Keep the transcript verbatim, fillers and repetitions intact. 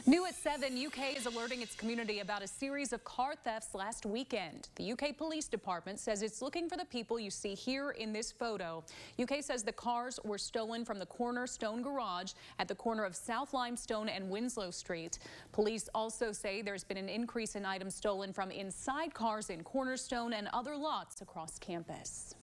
New at seven, U K is alerting its community about a series of car thefts last weekend. The U K Police Department says it's looking for the people you see here in this photo. U K says the cars were stolen from the Cornerstone Garage at the corner of South Limestone and Winslow Street. Police also say there's been an increase in items stolen from inside cars in Cornerstone and other lots across campus.